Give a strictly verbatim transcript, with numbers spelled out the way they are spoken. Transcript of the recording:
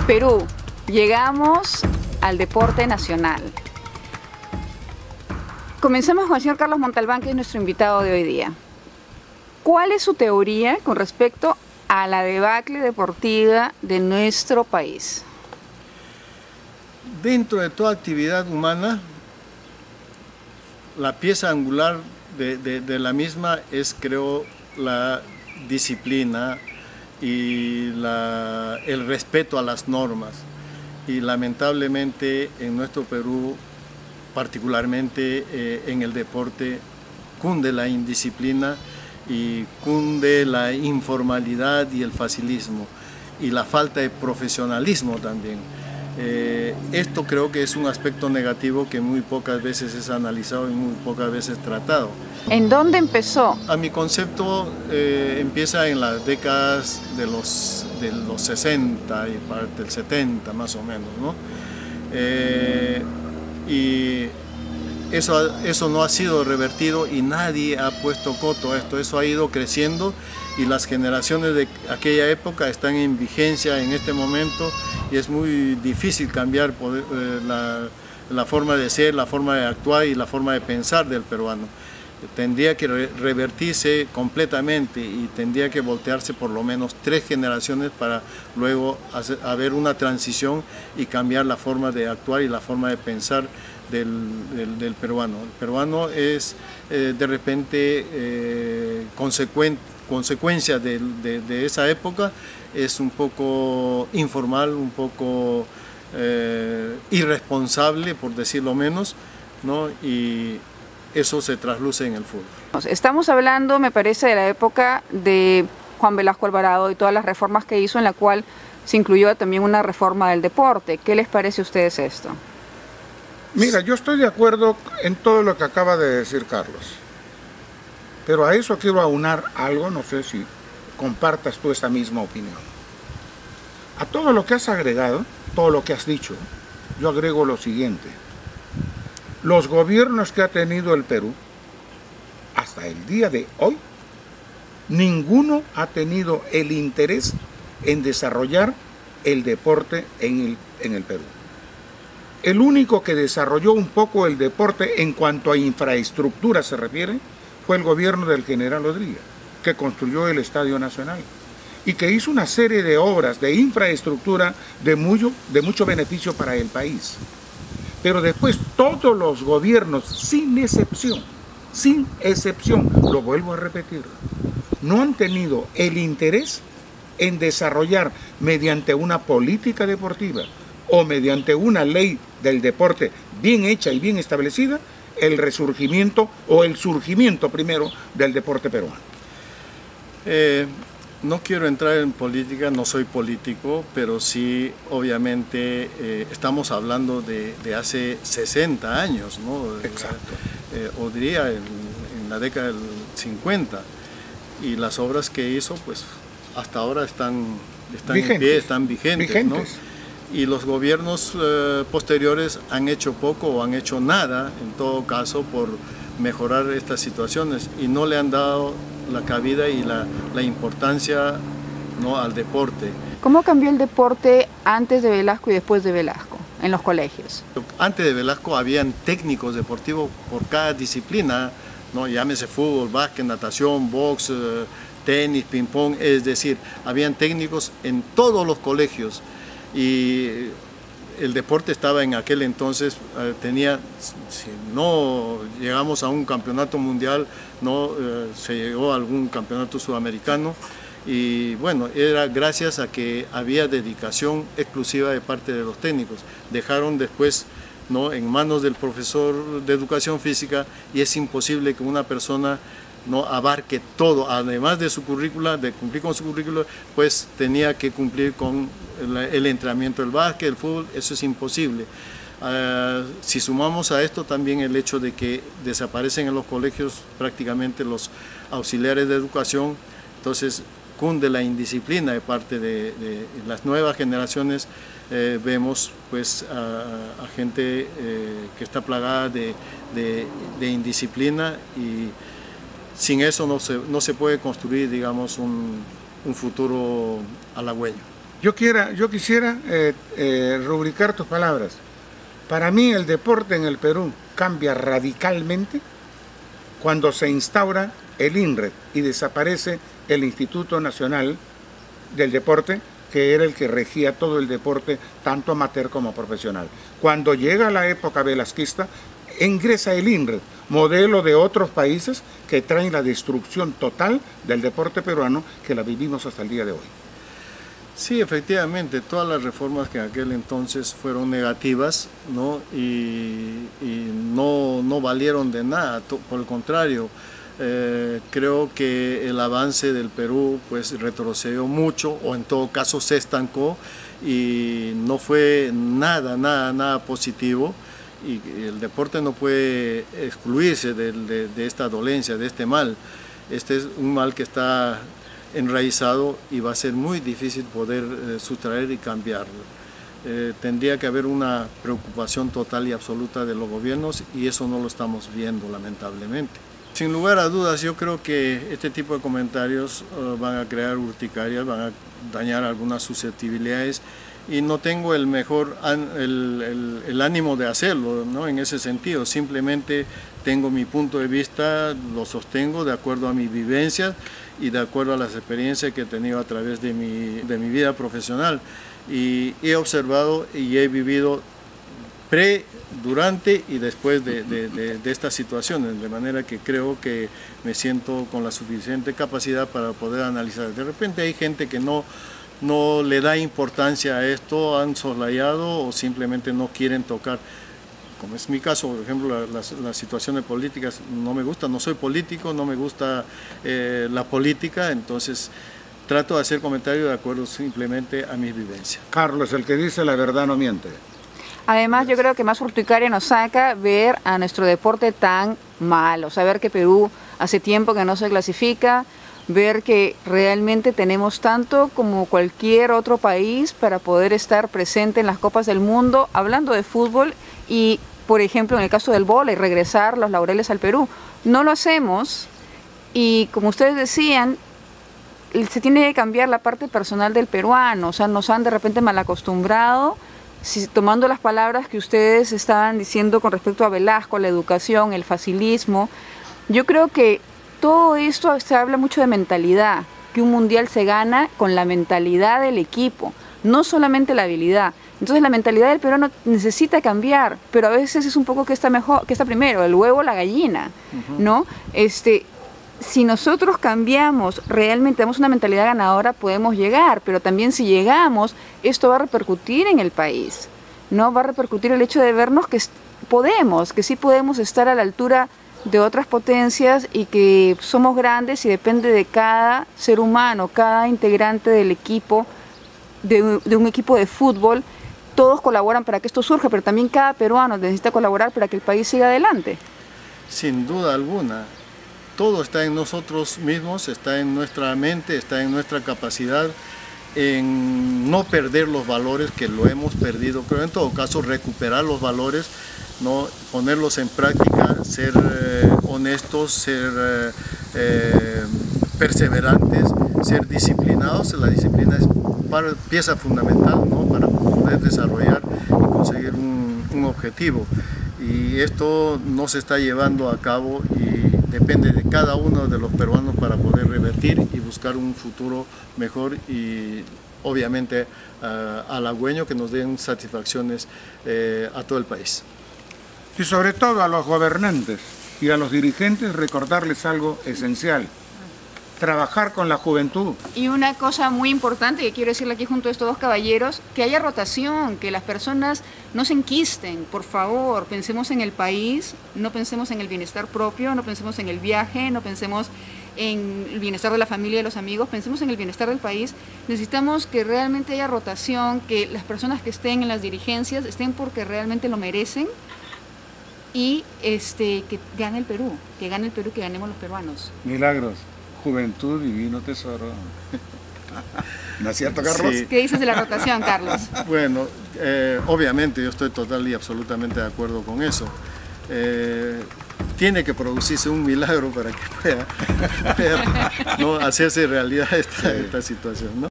Perú, llegamos al deporte nacional. Comencemos con el señor Carlos Montalbán, que es nuestro invitado de hoy día. ¿Cuál es su teoría con respecto a la debacle deportiva de nuestro país? Dentro de toda actividad humana, la pieza angular de, de, de la misma es, creo, la disciplina y la, el respeto a las normas. Y lamentablemente en nuestro Perú, particularmente eh, en el deporte, cunde la indisciplina y cunde la informalidad y el facilismo y la falta de profesionalismo también. Eh, esto creo que es un aspecto negativo que muy pocas veces es analizado y muy pocas veces tratado. ¿En dónde empezó? A mi concepto eh, empieza en las décadas de los, de los sesenta y parte del setenta más o menos, ¿no? Eh, y eso, eso no ha sido revertido y nadie ha puesto coto a esto. Eso ha ido creciendo y las generaciones de aquella época están en vigencia en este momento y es muy difícil cambiar poder, eh, la, la forma de ser, la forma de actuar y la forma de pensar del peruano. Tendría que re revertirse completamente y tendría que voltearse por lo menos tres generaciones para luego hacer, haber una transición y cambiar la forma de actuar y la forma de pensar del, del, del peruano. El peruano es eh, de repente eh, consecuente consecuencia de, de, de esa época, es un poco informal, un poco eh, irresponsable, por decirlo menos, ¿no? Y eso se trasluce en el fútbol. Estamos hablando, me parece, de la época de Juan Velasco Alvarado y todas las reformas que hizo, en la cual se incluyó también una reforma del deporte. ¿Qué les parece a ustedes esto? Mira, yo estoy de acuerdo en todo lo que acaba de decir Carlos. Pero a eso quiero aunar algo, no sé si compartas tú esta misma opinión. A todo lo que has agregado, todo lo que has dicho, yo agrego lo siguiente. Los gobiernos que ha tenido el Perú, hasta el día de hoy, ninguno ha tenido el interés en desarrollar el deporte en el, en el Perú. El único que desarrolló un poco el deporte en cuanto a infraestructura se refiere, fue el gobierno del general Rodríguez, que construyó el Estadio Nacional y que hizo una serie de obras de infraestructura de mucho, de mucho beneficio para el país. Pero después todos los gobiernos, sin excepción, sin excepción, lo vuelvo a repetir, no han tenido el interés en desarrollar mediante una política deportiva o mediante una ley del deporte bien hecha y bien establecida, el resurgimiento o el surgimiento primero del deporte peruano. Eh, no quiero entrar en política, no soy político, pero sí obviamente eh, estamos hablando de, de hace sesenta años, ¿no? Exacto. Eh, o diría en, en la década del cincuenta, y las obras que hizo pues hasta ahora están, están en pie, están vigentes, vigentes. ¿no? Y los gobiernos eh, posteriores han hecho poco o han hecho nada, en todo caso, por mejorar estas situaciones y no le han dado la cabida y la, la importancia, ¿no?, al deporte. ¿Cómo cambió el deporte antes de Velasco y después de Velasco en los colegios? Antes de Velasco habían técnicos deportivos por cada disciplina, ¿no? Llámese fútbol, básquet, natación, box, eh, tenis, ping-pong, es decir, habían técnicos en todos los colegios. Y el deporte estaba en aquel entonces, eh, tenía, si no llegamos a un campeonato mundial, no eh, se llegó a algún campeonato sudamericano, y bueno, era gracias a que había dedicación exclusiva de parte de los técnicos. Dejaron después, ¿no?, en manos del profesor de educación física, y es imposible que una persona no abarque todo, además de su currícula, de cumplir con su currícula, pues tenía que cumplir con el, el entrenamiento del básquet, el fútbol, eso es imposible. Uh, si sumamos a esto también el hecho de que desaparecen en los colegios prácticamente los auxiliares de educación, entonces cunde la indisciplina de parte de, de las nuevas generaciones. Eh, vemos pues a, a gente eh, que está plagada de, de, de indisciplina, y sin eso no se, no se puede construir, digamos, un, un futuro halagüeño. Yo, quiera, yo quisiera eh, eh, rubricar tus palabras. Para mí el deporte en el Perú cambia radicalmente cuando se instaura el INRED y desaparece el Instituto Nacional del Deporte, que era el que regía todo el deporte, tanto amateur como profesional. Cuando llega la época velasquista, ingresa el INRED, modelo de otros países que traen la destrucción total del deporte peruano, que la vivimos hasta el día de hoy. Sí, efectivamente, todas las reformas que en aquel entonces fueron negativas, ¿no? y, y no, no valieron de nada, por el contrario, eh, creo que el avance del Perú pues retrocedió mucho, o en todo caso se estancó, y no fue nada, nada, nada positivo, y el deporte no puede excluirse de, de, de esta dolencia, de este mal. Este es un mal que está enraizado y va a ser muy difícil poder eh, sustraer y cambiarlo. Eh, tendría que haber una preocupación total y absoluta de los gobiernos, y eso no lo estamos viendo, lamentablemente. Sin lugar a dudas, yo creo que este tipo de comentarios uh, van a crear urticarias, van a dañar algunas susceptibilidades, y no tengo el mejor el, el, el ánimo de hacerlo, ¿no? En ese sentido, simplemente tengo mi punto de vista, lo sostengo de acuerdo a mi vivencia y de acuerdo a las experiencias que he tenido a través de mi, de mi vida profesional, y he observado y he vivido pre, durante y después de, de, de, de estas situaciones, de manera que creo que me siento con la suficiente capacidad para poder analizar. De repente hay gente que no no le da importancia a esto, han soslayado o simplemente no quieren tocar, como es mi caso, por ejemplo, las la, la situaciones políticas no me gusta, no soy político, no me gusta eh, la política, entonces trato de hacer comentarios de acuerdo simplemente a mis vivencias. Carlos, el que dice la verdad no miente. Además, yo creo que más urticaria nos saca ver a nuestro deporte tan mal, o sea, ver que Perú hace tiempo que no se clasifica, ver que realmente tenemos tanto como cualquier otro país para poder estar presente en las Copas del Mundo, hablando de fútbol, y por ejemplo en el caso del vóley, regresar los laureles al Perú. No lo hacemos, y como ustedes decían, se tiene que cambiar la parte personal del peruano, o sea, nos han de repente mal acostumbrado, si, tomando las palabras que ustedes estaban diciendo con respecto a Velasco, la educación, el facilismo. Yo creo que todo esto se habla mucho de mentalidad, que un mundial se gana con la mentalidad del equipo, no solamente la habilidad. Entonces la mentalidad del peruano necesita cambiar, pero a veces es un poco que está mejor, que está primero, el huevo o la gallina, uh-huh. ¿no? Este, si nosotros cambiamos, realmente damos una mentalidad ganadora, podemos llegar, pero también si llegamos, esto va a repercutir en el país, ¿no? Va a repercutir el hecho de vernos que podemos, que sí podemos estar a la altura de otras potencias, y que somos grandes, y depende de cada ser humano, cada integrante del equipo, de, de un equipo de fútbol. Todos colaboran para que esto surja, pero también cada peruano necesita colaborar para que el país siga adelante. Sin duda alguna, todo está en nosotros mismos, está en nuestra mente, está en nuestra capacidad, en no perder los valores que lo hemos perdido, pero en todo caso recuperar los valores, no ponerlos en práctica, ser eh, honestos, ser eh, eh, perseverantes, ser disciplinados. La disciplina es para, pieza fundamental, ¿no? Para poder desarrollar y conseguir un, un objetivo, y esto no se está llevando a cabo, y depende de cada uno de los peruanos para poder revertir y buscar un futuro mejor, y obviamente uh, halagüeño, que nos den satisfacciones eh, a todo el país. Y sobre todo a los gobernantes y a los dirigentes recordarles algo esencial: trabajar con la juventud. Y una cosa muy importante que quiero decirle aquí junto a estos dos caballeros, que haya rotación, que las personas no se enquisten, por favor, pensemos en el país, no pensemos en el bienestar propio, no pensemos en el viaje, no pensemos en el bienestar de la familia y de los amigos, pensemos en el bienestar del país. Necesitamos que realmente haya rotación, que las personas que estén en las dirigencias estén porque realmente lo merecen, y este, que gane el Perú, que gane el Perú, que ganemos los peruanos. Milagros, juventud, divino tesoro. ¿No es cierto, Carlos? Sí. ¿Qué dices de la rotación, Carlos? Bueno, eh, obviamente yo estoy total y absolutamente de acuerdo con eso. Eh, tiene que producirse un milagro para que pueda, pueda ¿no? hacerse realidad esta, esta situación, ¿no?